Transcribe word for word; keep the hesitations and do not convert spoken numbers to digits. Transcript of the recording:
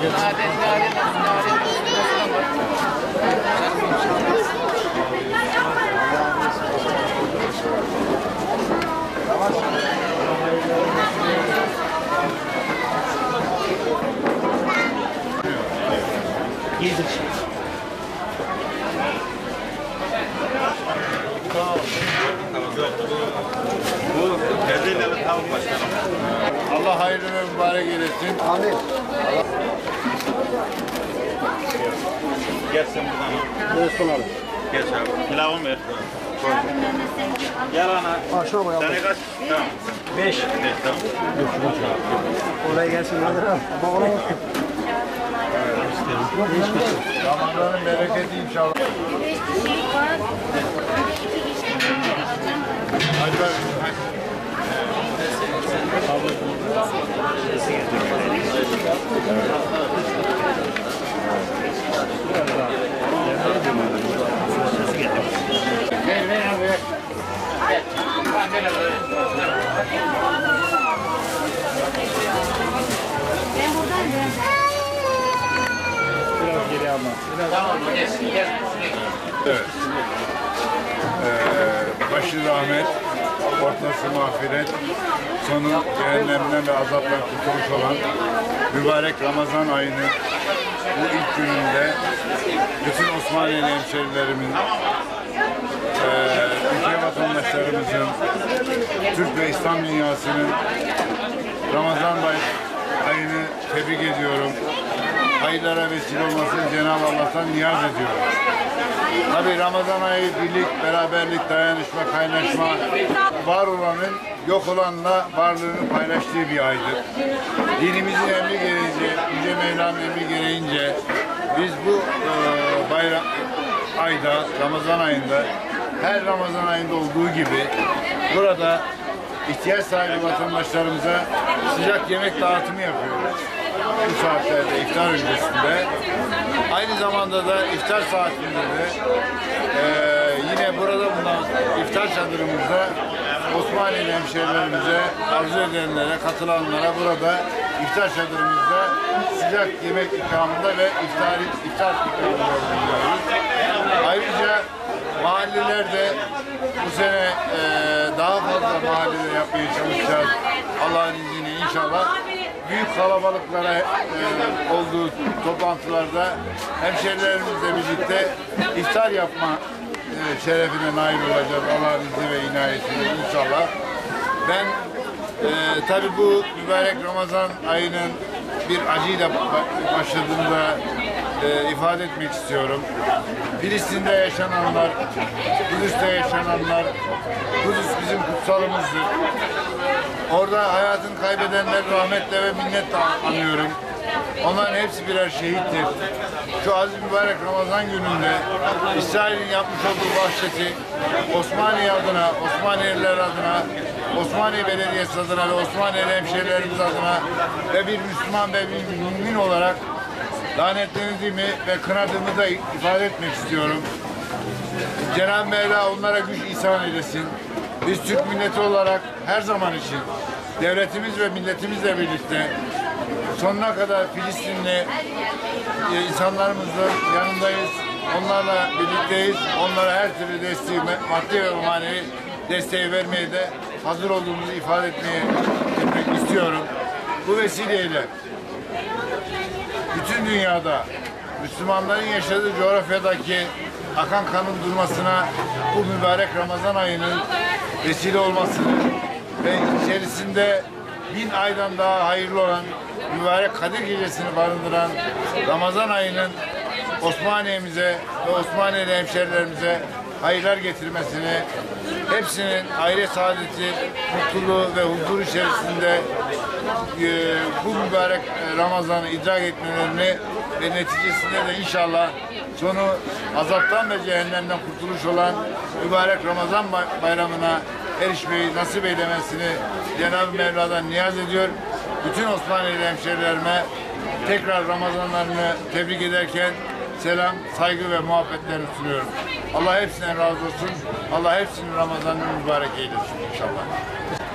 Yedik. Bu perdeyle tavuk başkanım. Allah hayırlı ve mübarek eylesin. Amin. Gel sen buradan. Resmen abi. Geç abi. Pilavı ver. Gel ana. Ha şuna koyalım. Tane kaç? Tamam. Beş. Beş tamam. Oraya gelsin Nadir abi. Ama ona bak. Ramazan'ın bereketi inşallah. Hadi bak. Ver ver abi. Ben buradayım. Biraz geri alma. Tamam, evet. Ee, başı rahmet, ortası mağfiret, sonu cehennemden ve azaptan kurtuluş olan mübarek Ramazan ayının bu ilk gününde bütün Osmaniyeli hemşerilerimin, e, ülke vatandaşlarımızın, Türk ve İslam dünyasının Ramazan ayını tebrik ediyorum. Hayırlara vesile olmasını Cenab-ı Allah'tan niyaz ediyorum. Tabii Ramazan ayı birlik, beraberlik, dayanışma, kaynaşma, var olanın yok olanla varlığını paylaştığı bir aydır. Dinimizin emri gereğince, Yüce Mevla'nın emri gereğince biz bu e, bayram ayda, Ramazan ayında, her Ramazan ayında olduğu gibi burada ihtiyaç sahibi vatandaşlarımıza sıcak yemek dağıtımı yapıyoruz. Bu saatlerde iftar öncesinde. Aynı zamanda da iftar saatinde de e, yine burada bulunan iftar çadırımızda Osmaniyeli hemşehrilerimize, arzu edenlere, katılanlara burada iftar çadırımızda sıcak yemek ikramında ve iftar, iftar ikramında bulunuyoruz. Ayrıca mahallelerde bu sene e, daha fazla mahallede yapmaya çalışacağız. Allah'ın izniyle inşallah. Büyük kalabalıklara e, olduğu toplantılarda hemşehrilerimizle birlikte iftar yapma e, şerefine nail olacağız Allah'ın izni ve inayetiyle inşallah. Ben e, tabi bu mübarek Ramazan ayının bir acıyla başladığını da e, ifade etmek istiyorum. Filistin'de yaşananlar, Kudüs'te yaşananlar, Kudüs bizim kutsalımızdır. Orada hayatını kaybedenleri rahmetle ve minnetle anıyorum. Onların hepsi birer şehittir. Şu aziz mübarek Ramazan gününde İsrail'in yapmış olduğu vahşeti Osmaniye adına, Osmaniyeliler adına, Osmaniye Belediyesi adına ve Osmaniyeli hemşehrilerimiz adına ve bir Müslüman ve bir mümin olarak lanetlendiğimi ve kınadığımı da ifade etmek istiyorum. Cenab-ı Mevla onlara güç ihsan eylesin. Biz Türk milleti olarak her zaman için devletimiz ve milletimizle birlikte sonuna kadar Filistinli insanlarımızın yanındayız. Onlarla birlikteyiz. Onlara her türlü desteği, maddi ve manevi desteği vermeye de hazır olduğumuzu ifade etmeye etmek istiyorum. Bu vesileyle bütün dünyada Müslümanların yaşadığı coğrafyadaki akan kanın durmasına bu mübarek Ramazan ayının vesile olmasını ve içerisinde bin aydan daha hayırlı olan mübarek Kadir Gecesi'ni barındıran Ramazan ayının Osmaniye'mize ve Osmaniyeli hemşerilerimize hayırlar getirmesini, hepsinin aile saadeti, mutluluğu ve huzur içerisinde e, bu mübarek Ramazan'ı idrak etmelerini ve neticesinde de inşallah sonu azaptan ve cehennemden kurtuluş olan mübarek Ramazan bayramına erişmeyi nasip eylemesini Cenab-ı Mevla'dan niyaz ediyor. Bütün Osmaniyeli hemşerilerime tekrar Ramazanlarını tebrik ederken selam, saygı ve muhabbetlerini sunuyorum. Allah hepsinden razı olsun. Allah hepsinin Ramazan'ını mübarek eylesin inşallah.